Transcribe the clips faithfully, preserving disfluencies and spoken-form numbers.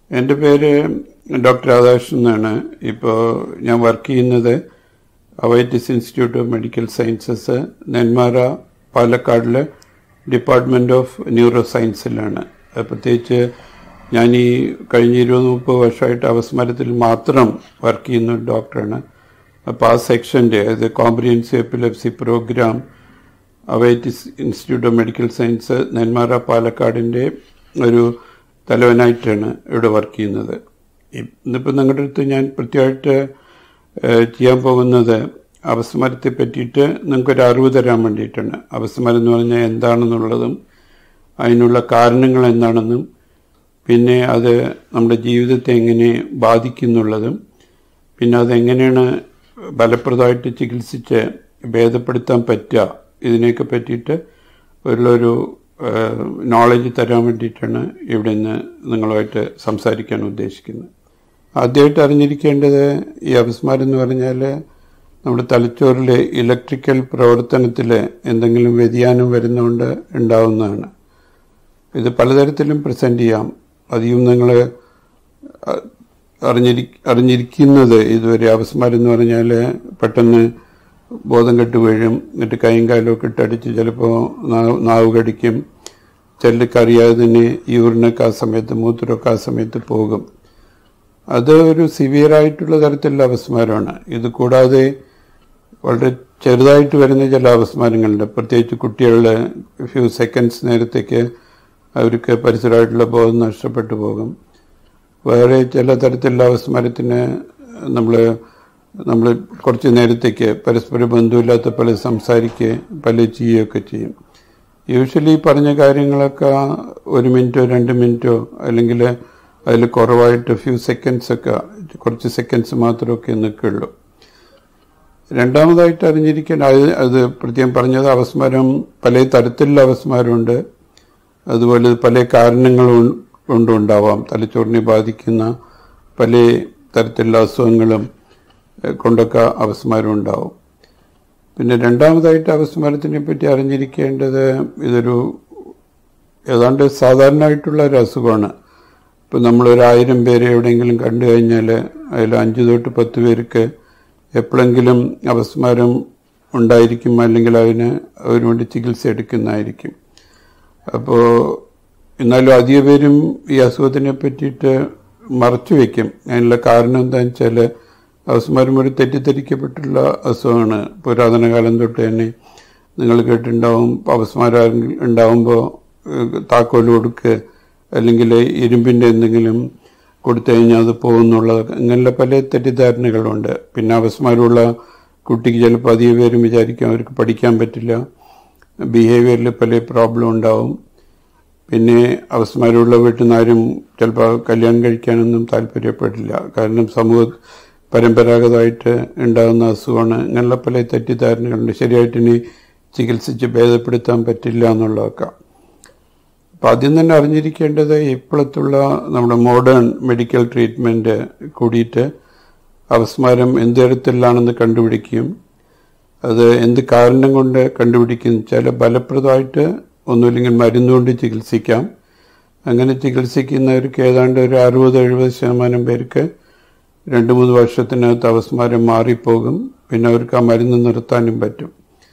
എൻ്റെ പേര് ഡോക്ടർ രാധാകൃഷ്ണൻ എന്നാണ്. ഇപ്പോൾ ഞാൻ വർക്ക് ചെയ്യുന്നത് Avitis institute of medical sciences Nenmara പാലക്കാടിലെ ഡിപ്പാർട്ട്മെൻറ്റ് ഓഫ് ന്യൂറോ സയൻസിലാണ്. പ്രത്യേകിച്ച് ഞാൻ ഈ കഴിഞ്ഞ ഇരുപത് മുപ്പത് വർഷമായിട്ട് അവസ്മരത്തിൽ മാത്രം വർക്ക് ചെയ്യുന്ന ഒരു ഡോക്ടറാണ്. അപ്പോൾ ആ സെക്ഷൻ്റെ അത് comprehensive epilepsy program Avitis institute of medical science Nenmara പാലക്കാടിൻ്റെ ഒരു തലവനായിട്ടാണ് ഇവിടെ വർക്ക് ചെയ്യുന്നത്. ഇന്നിപ്പോൾ നിങ്ങളുടെ അടുത്ത് ഞാൻ പ്രത്യേകമായിട്ട് ചെയ്യാൻ പോകുന്നത് അവസ്മരത്തെ പറ്റിയിട്ട് നിങ്ങൾക്കൊരു അറിവ് തരാൻ വേണ്ടിയിട്ടാണ്. അവസ്മരം എന്ന് പറഞ്ഞാൽ എന്താണെന്നുള്ളതും അതിനുള്ള കാരണങ്ങൾ എന്താണെന്നും പിന്നെ അത് നമ്മുടെ ജീവിതത്തെ എങ്ങനെ ബാധിക്കുന്നുള്ളതും പിന്നെ അതെങ്ങനെയാണ് ഫലപ്രദമായിട്ട് ചികിത്സിച്ച് ഭേദപ്പെടുത്താൻ പറ്റുക ഇതിനെയൊക്കെ പറ്റിയിട്ട് ഉള്ളൊരു നോളജ് തരാൻ വേണ്ടിയിട്ടാണ് ഇവിടെ നിന്ന് നിങ്ങളുമായിട്ട് സംസാരിക്കാൻ ഉദ്ദേശിക്കുന്നത്. ആദ്യമായിട്ട് അറിഞ്ഞിരിക്കേണ്ടത് ഈ അപസ്മാരം എന്ന് പറഞ്ഞാൽ നമ്മുടെ തലച്ചോറിലെ ഇലക്ട്രിക്കൽ പ്രവർത്തനത്തിൽ എന്തെങ്കിലും വ്യതിയാനം വരുന്നതുകൊണ്ട് ഉണ്ടാവുന്നതാണ്. ഇത് പലതരത്തിലും പ്രസൻറ്റ് ചെയ്യാം. അധികം നിങ്ങൾ അറിഞ്ഞിരി അറിഞ്ഞിരിക്കുന്നത് ഇതുവരെ അപസ്മാരം എന്ന് പറഞ്ഞാൽ പെട്ടെന്ന് ബോധം കെട്ട് വീഴും, എന്നിട്ട് കൈയും കാലമൊക്കെ ഇട്ടടിച്ച് ചിലപ്പോൾ നാവ് കടിക്കും, ചിലർക്ക് അറിയാതെ തന്നെ യൂറിനൊക്കെ ആ സമയത്ത് മൂത്രമൊക്കെ ആ സമയത്ത് പോകും. അത് ഒരു സിവിയറായിട്ടുള്ള തരത്തിലുള്ള അപസ്മാരമാണ്. ഇത് കൂടാതെ വളരെ ചെറുതായിട്ട് വരുന്ന ചില അപസ്മാരങ്ങളുണ്ട്. പ്രത്യേകിച്ച് കുട്ടികളുടെ ഫ്യൂ സെക്കൻഡ്സ് നേരത്തേക്ക് അവർക്ക് പരിസരമായിട്ടുള്ള ബോധം നഷ്ടപ്പെട്ടു പോകും. വേറെ ചില തരത്തിലുള്ള അപസ്മാരത്തിന് നമ്മൾ നമ്മൾ കുറച്ച് നേരത്തേക്ക് പരസ്പര ബന്ധമില്ലാത്ത പല സംസാരിക്കുക പല ചെയ്യുകയൊക്കെ ചെയ്യും. യൂഷ്വലി പറഞ്ഞ കാര്യങ്ങളൊക്കെ ഒരു മിനിറ്റോ രണ്ട് മിനിറ്റോ അല്ലെങ്കിൽ അതിൽ കുറവായിട്ട് ഫ്യൂ സെക്കൻഡ്സൊക്കെ കുറച്ച് സെക്കൻഡ്സ് മാത്രമൊക്കെ നിൽക്കുള്ളൂ. രണ്ടാമതായിട്ട് അറിഞ്ഞിരിക്കേണ്ട അത് അത് പ്രത്യേകം പറഞ്ഞത് അപസ്മാരം പല തരത്തിലുള്ള അപസ്മാരമുണ്ട്. അതുപോലെ പല കാരണങ്ങളും കൊണ്ടുണ്ടാവാം. തലച്ചോറിനെ ബാധിക്കുന്ന പല തരത്തിലുള്ള അസുഖങ്ങളും കൊണ്ടൊക്കെ അപസ്മാരം ഉണ്ടാവും. പിന്നെ രണ്ടാമതായിട്ട് അപസ്മാരത്തിനെ പറ്റി അറിഞ്ഞിരിക്കേണ്ടത് ഇതൊരു ഏതാണ്ട് സാധാരണമായിട്ടുള്ള ഒരു അസുഖമാണ്. ഇപ്പം നമ്മളൊരായിരം പേരെ എവിടെയെങ്കിലും കണ്ടു കഴിഞ്ഞാൽ അതിൽ അഞ്ച് തൊട്ട് പത്ത് പേർക്ക് എപ്പോഴെങ്കിലും അപസ്മാരം ഉണ്ടായിരിക്കും, അല്ലെങ്കിൽ അതിന് അതിനു വേണ്ടി ചികിത്സ എടുക്കുന്നതായിരിക്കും. അപ്പോൾ എന്നാലും അധിക പേരും ഈ അസുഖത്തിനെ പറ്റിയിട്ട് മറച്ചു വയ്ക്കും. അതിനുള്ള കാരണം എന്താണെന്ന് വെച്ചാൽ അപസ്മാരം ഒരു തെറ്റിദ്ധരിക്കപ്പെട്ടുള്ള അസുഖമാണ്. പുരാതന കാലം തൊട്ട് തന്നെ നിങ്ങൾ കേട്ടിട്ടുണ്ടാവും, അപസ്മാരം ഉണ്ടാവുമ്പോൾ താക്കോൽ കൊടുക്കുക അല്ലെങ്കിൽ ഇരുമ്പിൻ്റെ എന്തെങ്കിലും കൊടുത്തു കഴിഞ്ഞാൽ അത് പോകുന്നുള്ളത്, അങ്ങനെയുള്ള പല തെറ്റിദ്ധാരണകളുണ്ട്. പിന്നെ അപസ്മാരമുള്ള കുട്ടിക്ക് ചിലപ്പോൾ അധിക പേരും വിചാരിക്കും അവർക്ക് പഠിക്കാൻ പറ്റില്ല, ബിഹേവിയറിൽ പല പ്രോബ്ലം ഉണ്ടാവും. പിന്നെ അപസ്മാരമുള്ള വീട്ടിൽ നിന്ന് ആരും ചിലപ്പോൾ കല്യാണം കഴിക്കാനൊന്നും താല്പര്യപ്പെടില്ല, കാരണം സമൂഹ പരമ്പരാഗതമായിട്ട് ഉണ്ടാകുന്ന അസുഖമാണ്. ഇങ്ങനെയുള്ള പല തെറ്റിദ്ധാരണകളുണ്ട്. ശരിയായിട്ട് ഇനി ചികിത്സിച്ച് ഭേദപ്പെടുത്താൻ പറ്റില്ല എന്നുള്ളതൊക്കെ. അപ്പം ആദ്യം തന്നെ അറിഞ്ഞിരിക്കേണ്ടത് ഇപ്പോഴത്തുള്ള നമ്മുടെ മോഡേൺ മെഡിക്കൽ ട്രീറ്റ്മെൻറ്റ് കൂടിയിട്ട് അപസ്മാരം എന്ത് തരത്തിലാണെന്ന് കണ്ടുപിടിക്കുകയും അത് എന്ത് കാരണം കൊണ്ട് കണ്ടുപിടിക്കും വെച്ചാൽ ഫലപ്രദമായിട്ട് ഒന്നുമില്ലെങ്കിൽ മരുന്നുകൊണ്ട് ചികിത്സിക്കാം. അങ്ങനെ ചികിത്സിക്കുന്നവർക്ക് ഏതാണ്ട് ഒരു അറുപത് എഴുപത് ശതമാനം പേർക്ക് രണ്ട് മൂന്ന് വർഷത്തിനകത്ത് അപസ്മാരം മാറിപ്പോകും. പിന്നെ അവർക്ക് ആ മരുന്ന് നിർത്താനും പറ്റും.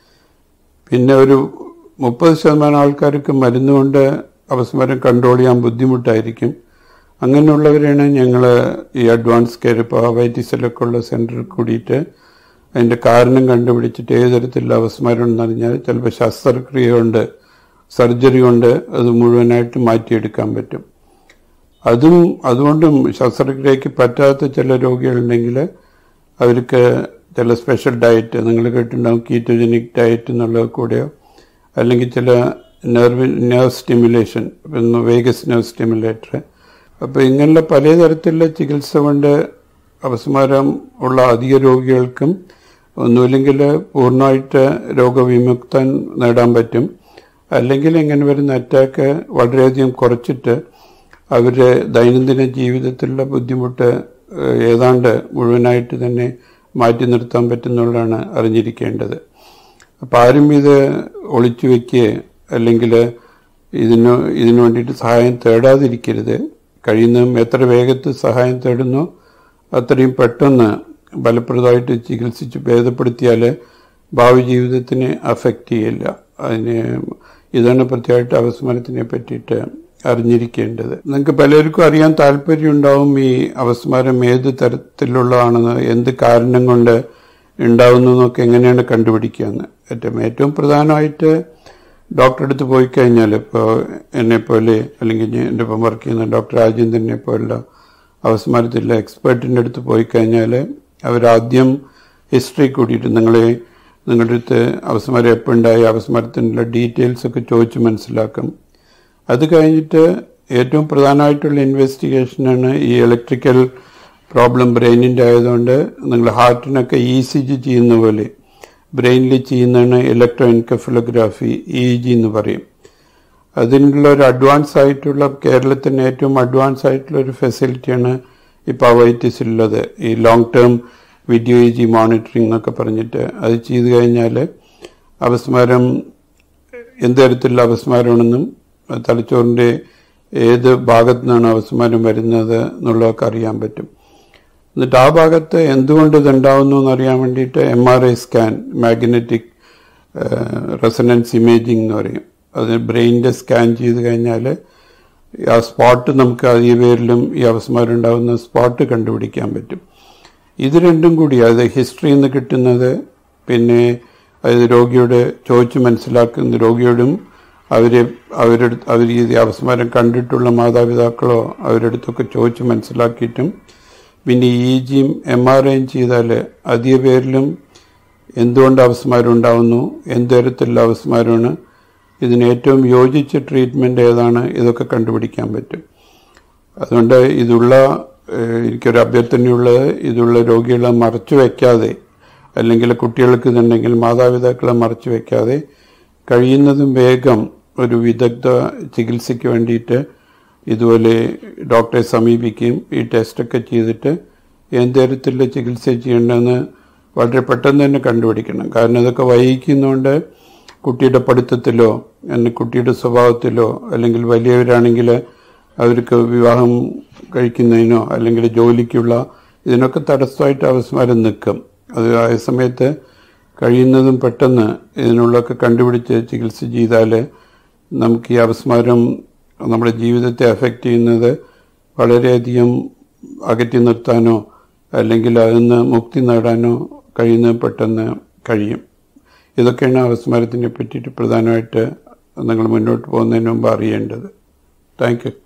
പിന്നെ ഒരു മുപ്പത് ശതമാനം ആൾക്കാർക്ക് മരുന്നുകൊണ്ട് അപസ്മാരം കൺട്രോൾ ചെയ്യാൻ ബുദ്ധിമുട്ടായിരിക്കും. അങ്ങനെയുള്ളവരെയാണ് ഞങ്ങൾ ഈ അഡ്വാൻസ് കെയർ ഇപ്പോൾ അവൈറ്റിസിലൊക്കെ ഉള്ള സെൻറ്ററിൽ കൂടിയിട്ട് അതിൻ്റെ കാരണം കണ്ടുപിടിച്ചിട്ട് ഏത് തരത്തിലുള്ള അപസ്മാരം എന്ന് പറഞ്ഞാൽ ചിലപ്പോൾ ശസ്ത്രക്രിയ കൊണ്ട് സർജറി കൊണ്ട് അത് മുഴുവനായിട്ട് മാറ്റിയെടുക്കാൻ പറ്റും. അതും അതുകൊണ്ടും ശസ്ത്രക്രിയയ്ക്ക് പറ്റാത്ത ചില രോഗികളുണ്ടെങ്കിൽ അവർക്ക് ചില സ്പെഷ്യൽ ഡയറ്റ് നിങ്ങൾ കേട്ടിട്ടുണ്ടാകും, കീറ്റോജനിക് ഡയറ്റ് എന്നുള്ളത് കൂടെയോ അല്ലെങ്കിൽ ചില nerve nerve stimulation, vagus nerve stimulator. അപ്പോൾ ഇങ്ങനെയുള്ള പലതരത്തിലുള്ള ചികിത്സ കൊണ്ട് അപസ്മാരം ഉള്ള അധിക രോഗികൾക്കും ഒന്നുമില്ലെങ്കിൽ പൂർണ്ണമായിട്ട് രോഗവിമുക്തൻ നേടാൻ പറ്റും, അല്ലെങ്കിൽ ഇങ്ങനെ വരുന്ന അറ്റാക്ക് വളരെയധികം കുറച്ചിട്ട് അവരുടെ ദൈനംദിന ജീവിതത്തിലുള്ള ബുദ്ധിമുട്ട് ഏതാണ്ട് മുഴുവനായിട്ട് തന്നെ മാറ്റി നിർത്താൻ പറ്റുന്നുള്ളതാണ് അറിഞ്ഞിരിക്കേണ്ടത്. അപ്പം ആരും ഇത് ഒളിച്ചു വയ്ക്കുകയോ അല്ലെങ്കിൽ ഇതിന് ഇതിനു വേണ്ടിയിട്ട് സഹായം തേടാതിരിക്കരുത്. കഴിയുന്നതും എത്ര വേഗത്തിൽ സഹായം തേടുന്നു അത്രയും പെട്ടെന്ന് ഫലപ്രദമായിട്ട് ചികിത്സിച്ച് ഭേദപ്പെടുത്തിയാൽ ഭാവി ജീവിതത്തിനെ അഫക്റ്റ് ചെയ്യില്ല. അതിന് ഇതാണ് പ്രത്യേകമായിട്ട് അപസ്മാരത്തിനെ പറ്റിയിട്ട് അറിഞ്ഞിരിക്കേണ്ടത്. നിങ്ങൾക്ക് പലർക്കും അറിയാൻ താല്പര്യം ഉണ്ടാവും ഈ അപസ്മാരം ഏത് തരത്തിലുള്ളതാണെന്ന്, എന്ത് കാരണം കൊണ്ട് ഉണ്ടാവുന്നു എന്നൊക്കെ എങ്ങനെയാണ് കണ്ടുപിടിക്കുകയെന്ന്. ഏറ്റവും ഏറ്റവും പ്രധാനമായിട്ട് ഡോക്ടറെ അടുത്ത് പോയി കഴിഞ്ഞാൽ, ഇപ്പോൾ എന്നെപ്പോലെ അല്ലെങ്കിൽ എൻ്റെ ഒപ്പം വർക്ക് ചെയ്യുന്ന ഡോക്ടർ രാജേന്ദ്രനെ പോലുള്ള അപസ്മാരത്തിലുള്ള എക്സ്പേർട്ടിൻ്റെ അടുത്ത് പോയി കഴിഞ്ഞാൽ അവരാദ്യം ഹിസ്റ്ററി കൂടിയിട്ട് നിങ്ങളെ നിങ്ങളുടെ അടുത്ത് അപസ്മാരം എപ്പോൾ ഉണ്ടായി, അപസ്മാരത്തിനുള്ള ഡീറ്റെയിൽസ് ഒക്കെ ചോദിച്ച് മനസ്സിലാക്കും. അത് കഴിഞ്ഞിട്ട് ഏറ്റവും പ്രധാനമായിട്ടുള്ള ഇൻവെസ്റ്റിഗേഷനാണ് ഈ ഇലക്ട്രിക്കൽ പ്രോബ്ലം ബ്രെയിനിൻ്റെ ആയതുകൊണ്ട് നിങ്ങൾ ഹാർട്ടിനൊക്കെ ഇ സി ജി ചെയ്യുന്ന പോലെ ബ്രെയിനിൽ ചെയ്യുന്നതാണ് ഇലക്ട്രോ എൻകെഫലോഗ്രാഫി, ഇ ജി എന്ന് പറയും. അതിനുള്ള ഒരു അഡ്വാൻസ് ആയിട്ടുള്ള, കേരളത്തിന് ഏറ്റവും അഡ്വാൻസ് ആയിട്ടുള്ള ഒരു ഫെസിലിറ്റിയാണ് ഇപ്പോൾ അവൈറ്റിസിലുള്ളത്. ഈ long term video E G monitoring എന്നൊക്കെ പറഞ്ഞിട്ട് അത് ചെയ്ത് കഴിഞ്ഞാൽ അപസ്മാരം എന്ത് തരത്തിലുള്ള അപസ്മാരമാണെന്നും തലച്ചോറിൻ്റെ ഏത് ഭാഗത്തു നിന്നാണ് അപസ്മാരം വരുന്നത് എന്നുള്ളതൊക്കെ അറിയാൻ പറ്റും. എന്നിട്ട് ആ ഭാഗത്ത് എന്തുകൊണ്ട് ഇതുണ്ടാവുന്നു എന്നറിയാൻ വേണ്ടിയിട്ട് M R I scan, magnetic resonance imaging എന്ന് പറയും. അത് ബ്രെയിനിൻ്റെ സ്കാൻ ചെയ്ത് കഴിഞ്ഞാൽ ആ സ്പോട്ട് നമുക്ക് അതേ പേരിലും ഈ അപസ്മാരം ഉണ്ടാകുന്ന സ്പോട്ട് കണ്ടുപിടിക്കാൻ പറ്റും. ഇത് രണ്ടും കൂടി, അത് ഹിസ്റ്ററിയിൽ നിന്ന് കിട്ടുന്നത്, പിന്നെ അത് രോഗിയോട് ചോദിച്ച് മനസ്സിലാക്കുന്ന രോഗിയോടും അവരെ അവരുടെ അവർ ഈ അപസ്മാരം കണ്ടിട്ടുള്ള മാതാപിതാക്കളോ അവരുടെ അടുത്തൊക്കെ ചോദിച്ച് മനസ്സിലാക്കിയിട്ടും പിന്നെ ഇ ജിയും എം ആർ ഐയും ചെയ്താൽ അധിക പേരിലും എന്തുകൊണ്ട് അപസ്മാരം ഉണ്ടാവുന്നു, എന്ത് തരത്തിലുള്ള അപസ്മാരമാണ്, ഇതിന് ഏറ്റവും യോജിച്ച ട്രീറ്റ്മെൻറ്റ് ഏതാണ്, ഇതൊക്കെ കണ്ടുപിടിക്കാൻ പറ്റും. അതുകൊണ്ട് ഇതുള്ള എനിക്കൊരു അഭ്യർത്ഥനയുള്ളത്, ഇതുള്ള രോഗികളെ മറച്ചു വയ്ക്കാതെ, അല്ലെങ്കിൽ കുട്ടികൾക്ക് ഇതുണ്ടെങ്കിൽ മാതാപിതാക്കളെ മറച്ചു വയ്ക്കാതെ കഴിയുന്നതും വേഗം ഒരു വിദഗ്ധ ചികിത്സയ്ക്ക് വേണ്ടിയിട്ട് ഇതുപോലെ ഡോക്ടറെ സമീപിക്കുകയും ഈ ടെസ്റ്റൊക്കെ ചെയ്തിട്ട് എന്ത് തരത്തിലുള്ള ചികിത്സ ചെയ്യേണ്ടതെന്ന് വളരെ പെട്ടെന്ന് തന്നെ കണ്ടുപിടിക്കണം. കാരണം ഇതൊക്കെ വൈകിക്കുന്നതുകൊണ്ട് കുട്ടിയുടെ പഠിത്തത്തിലോ അല്ലെങ്കിൽ കുട്ടിയുടെ സ്വഭാവത്തിലോ അല്ലെങ്കിൽ വലിയവരാണെങ്കിൽ അവർക്ക് വിവാഹം കഴിക്കുന്നതിനോ അല്ലെങ്കിൽ ജോലിക്കുള്ള ഇതിനൊക്കെ തടസ്സമായിട്ട് അപസ്മാരം നിൽക്കും. അത് ആ സമയത്ത് കഴിയുന്നതും പെട്ടെന്ന് ഇതിനുള്ളൊക്കെ കണ്ടുപിടിച്ച് ചികിത്സ ചെയ്താൽ നമുക്ക് ഈ അപസ്മാരം നമ്മുടെ ജീവിതത്തെ അഫക്റ്റ് ചെയ്യുന്നത് വളരെയധികം അകറ്റി നിർത്താനോ അല്ലെങ്കിൽ അതിൽ നിന്ന് മുക്തി നേടാനോ കഴിയുന്നത് പെട്ടെന്ന് കഴിയും. ഇതൊക്കെയാണ് അപസ്മാരത്തിനെ പറ്റിയിട്ട് പ്രധാനമായിട്ട് നിങ്ങൾ മുന്നോട്ട് പോകുന്നതിന് മുമ്പ് അറിയേണ്ടത്. Thank U.